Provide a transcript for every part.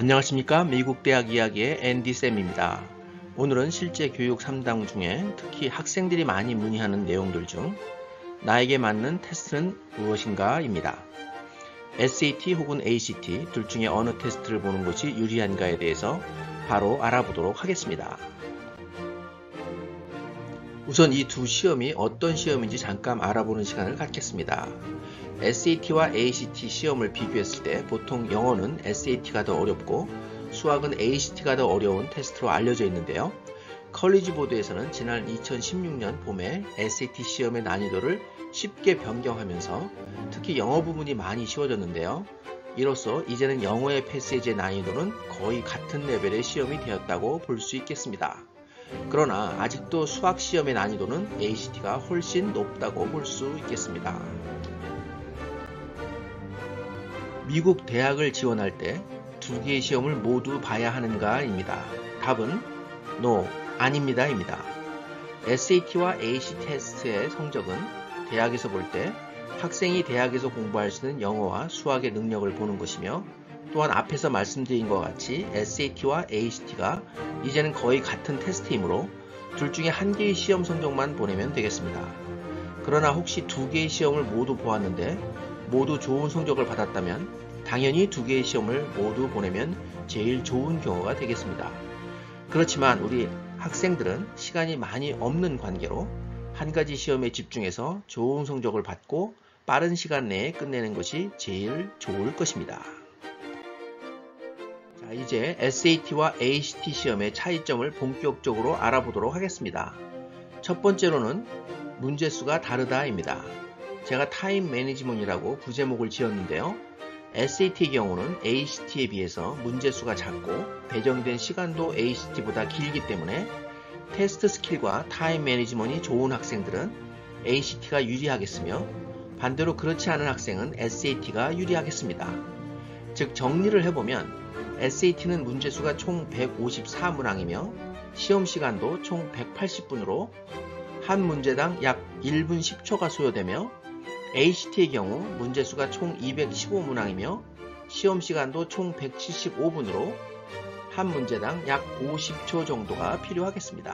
안녕하십니까. 미국 대학 이야기의 앤디쌤입니다. 오늘은 실제 교육 3당 중에 특히 학생들이 많이 문의하는 내용들 중 나에게 맞는 테스트는 무엇인가 입니다. SAT 혹은 ACT 둘 중에 어느 테스트를 보는 것이 유리한가에 대해서 바로 알아보도록 하겠습니다. 우선 이 두 시험이 어떤 시험인지 잠깐 알아보는 시간을 갖겠습니다. SAT와 ACT 시험을 비교했을 때 보통 영어는 SAT가 더 어렵고 수학은 ACT가 더 어려운 테스트로 알려져 있는데요. 컬리지 보드에서는 지난 2016년 봄에 SAT 시험의 난이도를 쉽게 변경하면서 특히 영어 부분이 많이 쉬워졌는데요. 이로써 이제는 영어의 패시지의 난이도는 거의 같은 레벨의 시험이 되었다고 볼 수 있겠습니다. 그러나 아직도 수학 시험의 난이도는 ACT가 훨씬 높다고 볼 수 있겠습니다. 미국 대학을 지원할 때 두 개의 시험을 모두 봐야 하는가 입니다. 답은 No, 아닙니다 입니다. SAT와 ACT 테스트의 성적은 대학에서 볼 때 학생이 대학에서 공부할 수 있는 영어와 수학의 능력을 보는 것이며 또한 앞에서 말씀드린 것과 같이 SAT와 ACT가 이제는 거의 같은 테스트이므로 둘 중에 한 개의 시험 성적만 보내면 되겠습니다. 그러나 혹시 두 개의 시험을 모두 보았는데 모두 좋은 성적을 받았다면 당연히 두 개의 시험을 모두 보내면 제일 좋은 경우가 되겠습니다. 그렇지만 우리 학생들은 시간이 많이 없는 관계로 한 가지 시험에 집중해서 좋은 성적을 받고 빠른 시간 내에 끝내는 것이 제일 좋을 것입니다. 자, 이제 SAT와 ACT 시험의 차이점을 본격적으로 알아보도록 하겠습니다. 첫 번째로는 문제수가 다르다입니다. 제가 타임 매니지먼트이라고 부제목을 지었는데요. SAT의 경우는 ACT에 비해서 문제수가 작고 배정된 시간도 ACT보다 길기 때문에 테스트 스킬과 타임 매니지먼트이 좋은 학생들은 ACT가 유리하겠으며 반대로 그렇지 않은 학생은 SAT가 유리하겠습니다. 즉 정리를 해보면 SAT는 문제수가 총 154문항이며 시험시간도 총 180분으로 한 문제당 약 1분 10초가 소요되며 ACT의 경우 문제수가 총 215문항이며 시험시간도 총 175분으로 한 문제당 약 50초 정도가 필요하겠습니다.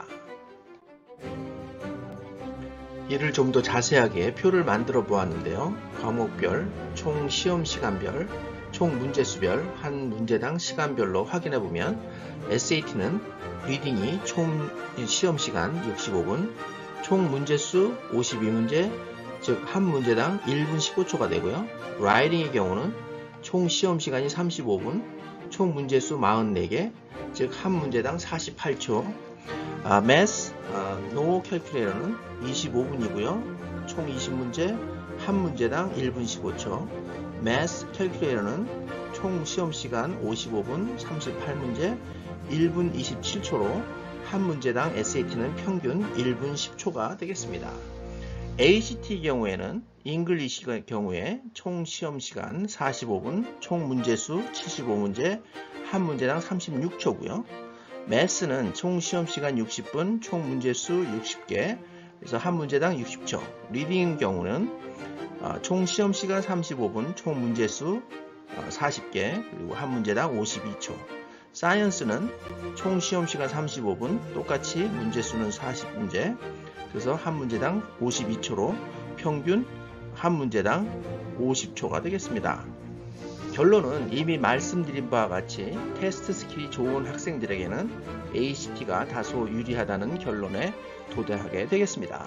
이를 좀 더 자세하게 표를 만들어 보았는데요. 과목별, 총 시험시간별, 총 문제수별, 한 문제당 시간별로 확인해 보면 SAT는 리딩이 총 시험시간 65분, 총 문제수 52문제, 즉 한 문제당 1분 15초가 되고요. 라이딩의 경우는 총 시험시간이 35분, 총 문제수 44개, 즉 한 문제당 48초. Math, No Calculator는 25분이고요. 총 20문제, 한 문제당 1분 15초. Math Calculator는 총 시험시간 55분, 38문제, 1분 27초로 한 문제당 SAT는 평균 1분 10초가 되겠습니다. ACT 경우에는 잉글리시 경우에 총 시험시간 45분, 총 문제수 75문제, 한 문제당 36초고요. 매스는 총 시험시간 60분, 총 문제수 60개, 그래서 한 문제당 60초. 리딩 경우는 총 시험시간 35분, 총 문제수 40개, 그리고 한 문제당 52초. 사이언스는 총 시험시간 35분, 똑같이 문제수는 40문제, 그래서 한 문제당 52초로 평균 한 문제당 50초가 되겠습니다. 결론은 이미 말씀드린 바와 같이 테스트 스킬이 좋은 학생들에게는 ACT가 다소 유리하다는 결론에 도달하게 되겠습니다.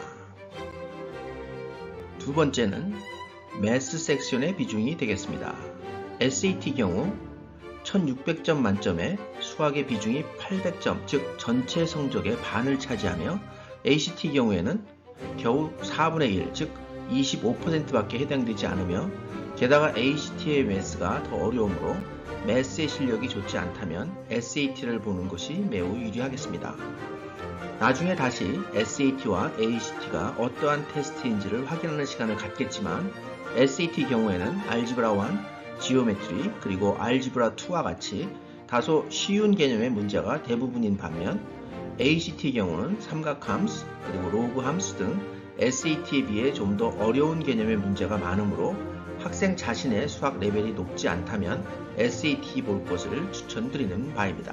두 번째는 매스 섹션의 비중이 되겠습니다. SAT 경우 1600점 만점에 수학의 비중이 800점, 즉 전체 성적의 반을 차지하며 ACT 경우에는 겨우 4분의 1, 즉 25%밖에 해당되지 않으며 게다가 ACT의 매스가 더 어려우므로 매스의 실력이 좋지 않다면 SAT를 보는 것이 매우 유리하겠습니다. 나중에 다시 SAT와 ACT가 어떠한 테스트인지를 확인하는 시간을 갖겠지만 SAT 경우에는 알지브라 1, 지오메트리, 그리고 알지브라 2와 같이 다소 쉬운 개념의 문제가 대부분인 반면 ACT의 경우는 삼각함수, 그리고 로그 함수 등 SAT에 비해 좀 더 어려운 개념의 문제가 많으므로 학생 자신의 수학 레벨이 높지 않다면 SAT 볼 것을 추천드리는 바입니다.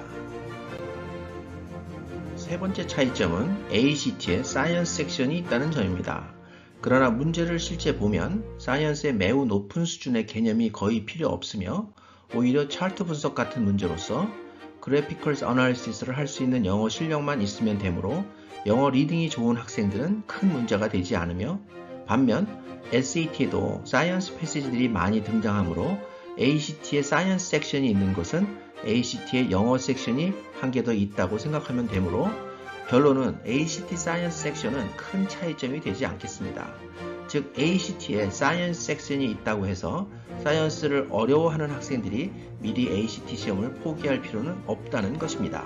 세 번째 차이점은 ACT에 사이언스 섹션이 있다는 점입니다. 그러나 문제를 실제 보면 사이언스의 매우 높은 수준의 개념이 거의 필요 없으며 오히려 차트 분석 같은 문제로서 그래피컬 어널리시스를 할 수 있는 영어 실력만 있으면 되므로 영어 리딩이 좋은 학생들은 큰 문제가 되지 않으며 반면 SAT에도 사이언스 패시지들이 많이 등장하므로 ACT에 사이언스 섹션이 있는 것은 ACT에 영어 섹션이 한 개 더 있다고 생각하면 되므로 결론은 ACT 사이언스 섹션은 큰 차이점이 되지 않겠습니다. 즉 ACT에 사이언스 섹션이 있다고 해서 사이언스를 어려워하는 학생들이 미리 ACT 시험을 포기할 필요는 없다는 것입니다.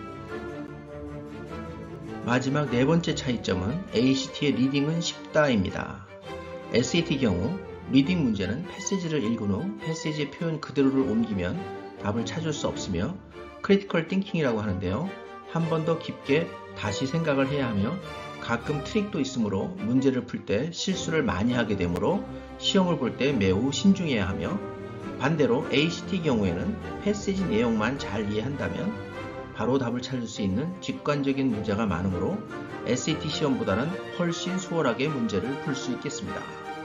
마지막 네 번째 차이점은 ACT의 리딩은 쉽다입니다. SAT 경우 리딩 문제는 패시지를 읽은 후 패시지의 표현 그대로를 옮기면 답을 찾을 수 없으며 크리티컬 띵킹이라고 하는데요. 한 번 더 깊게 다시 생각을 해야 하며 가끔 트릭도 있으므로 문제를 풀 때 실수를 많이 하게 되므로 시험을 볼 때 매우 신중해야 하며 반대로 ACT 경우에는 패시지 내용만 잘 이해한다면 바로 답을 찾을 수 있는 직관적인 문제가 많으므로 SAT 시험보다는 훨씬 수월하게 문제를 풀 수 있겠습니다.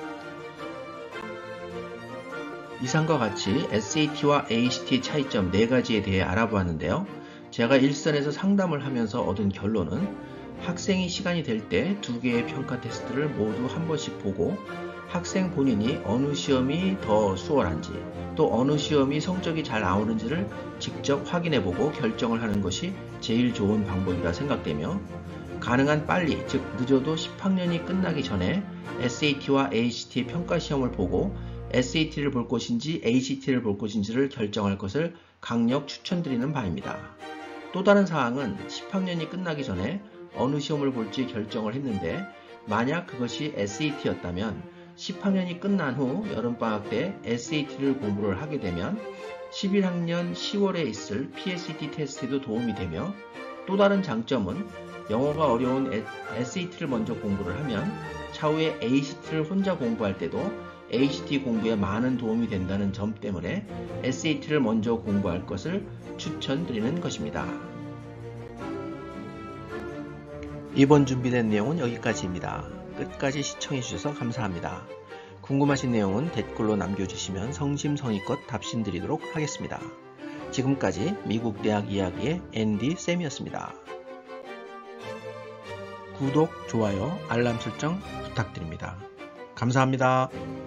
이상과 같이 SAT와 ACT의 차이점 4가지에 대해 알아보았는데요. 제가 일선에서 상담을 하면서 얻은 결론은 학생이 시간이 될 때 2개의 평가 테스트를 모두 한 번씩 보고 학생 본인이 어느 시험이 더 수월한지 또 어느 시험이 성적이 잘 나오는지를 직접 확인해보고 결정을 하는 것이 제일 좋은 방법이라 생각되며 가능한 빨리, 즉 늦어도 10학년이 끝나기 전에 SAT와 ACT의 평가 시험을 보고 SAT를 볼 것인지 ACT를 볼 것인지를 결정할 것을 강력 추천드리는 바입니다. 또 다른 사항은 10학년이 끝나기 전에 어느 시험을 볼지 결정을 했는데 만약 그것이 SAT였다면 10학년이 끝난 후 여름방학 때 SAT를 공부를 하게 되면 11학년 10월에 있을 PSAT 테스트에도 도움이 되며 또 다른 장점은 영어가 어려운 SAT를 먼저 공부를 하면 차후에 ACT를 혼자 공부할 때도 ACT 공부에 많은 도움이 된다는 점 때문에 SAT를 먼저 공부할 것을 추천드리는 것입니다. 이번 준비된 내용은 여기까지입니다. 끝까지 시청해주셔서 감사합니다. 궁금하신 내용은 댓글로 남겨주시면 성심성의껏 답신드리도록 하겠습니다. 지금까지 미국 대학 이야기의 앤디 쌤이었습니다. 구독, 좋아요, 알람 설정 부탁드립니다. 감사합니다.